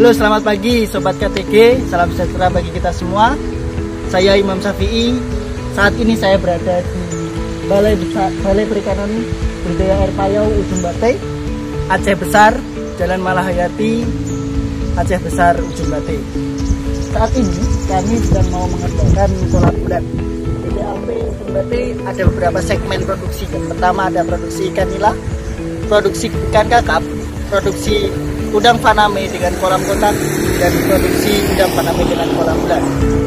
Halo, selamat pagi Sobat KTG, salam sejahtera bagi kita semua. Saya Imam Syafi'i. Saat ini saya berada di Balai Perikanan Budidaya Air Payau Ujung Batai, Aceh Besar, Jalan Malahayati, Aceh Besar, Ujung Batai. Saat ini kami sedang mau mengembangkan kolam bulat. Di BAP Ujung Batai ada beberapa segmen produksi. Yang pertama ada produksi ikan nila, produksi ikan kakap, produksi udang faname dengan kolam kotak, dan produksi udang faname dengan kolam bulat.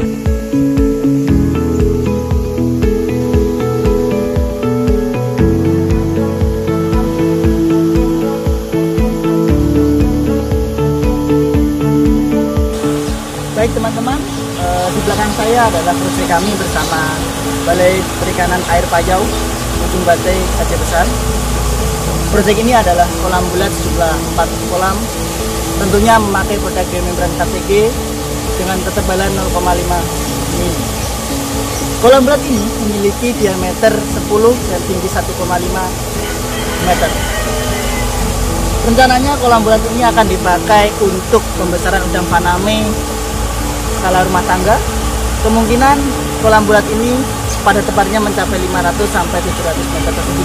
Baik teman-teman, di belakang saya adalah proyek kami bersama Balai Perikanan Air Payau Ujung Batai, Aceh Besar. Proyek ini adalah kolam bulat sejumlah 4 kolam, tentunya memakai produk geomembran KTG dengan ketebalan 0,5 mm. Kolam bulat ini memiliki diameter 10 dan tinggi 1,5 meter. Rencananya kolam bulat ini akan dipakai untuk pembesaran udang faname skala rumah tangga. Kemungkinan kolam bulat ini pada tepatnya mencapai 500 sampai 700 meter persegi.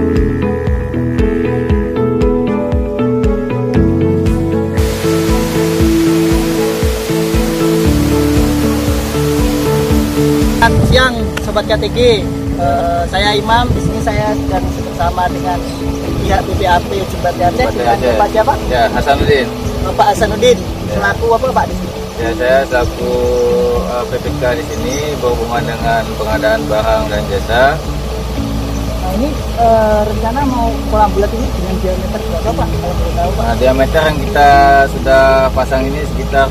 Siang Sobat KTG, saya Imam. Di sini saya sedang bersama dengan pihak BPAP Ujung Batai Aceh dengan Bapak siapa? Ya, Hasanuddin. Bapak Hasanuddin. Selaku apa Pak di sini? Ya, saya selaku PPK di sini berhubungan dengan pengadaan barang dan jasa. Nah ini rencana mau kolam bulat ini dengan diameter berapa Pak? Kalau boleh tahu Pak? Nah, diameter yang kita sudah pasang ini sekitar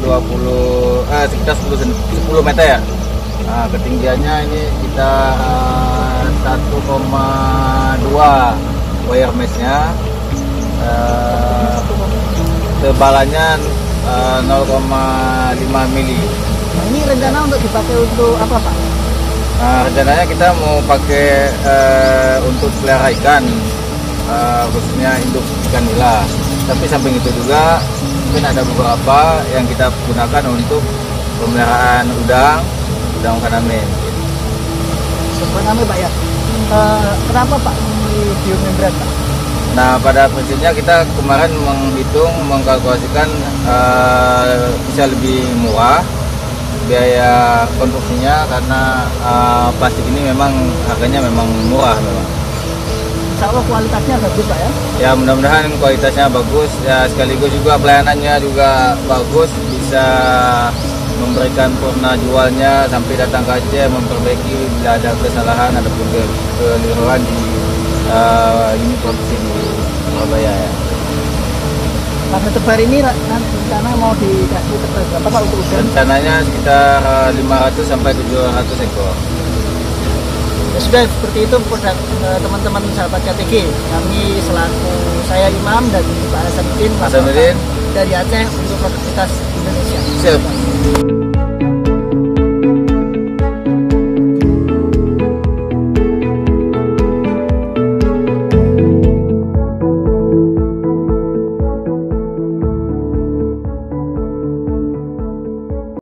10 meter ya. Nah, ketinggiannya ini kita 1,2 wire mesh-nya, tebalannya 0,5 mili. Nah ini rencana untuk dipakai untuk apa Pak? Nah, rencananya kita mau pakai untuk pelihara ikan, khususnya induk ikan nila. Tapi samping itu juga mungkin ada beberapa yang kita gunakan untuk pemeliharaan udang faname. Faname Pak ya. Kenapa Pak memilih geomembran Pak? Nah, pada prinsipnya kita kemarin mengkalkulasikan bisa lebih murah biaya konstruksinya karena plastik ini memang harganya memang murah memang. Insya Allah kualitasnya bagus Pak ya? Ya, mudah-mudahan kualitasnya bagus ya, sekaligus juga pelayanannya juga bagus, bisa memberikan purna jualnya sampai datang ke Aceh, memperbaiki bila ada kesalahan ataupun keliruan di ini produksi di Surabaya ya. Pada tebar ini rencana mau dikasih tebar berapa Pak untuk udang? Rencananya sekitar 500 sampai 700 ekor. Ya sudah, seperti itu produk teman-teman sahabat KTG. Kami selaku saya Imam dan Pak Hasanuddin Hasanuddin dari Aceh untuk produktivitas Indonesia. Siap.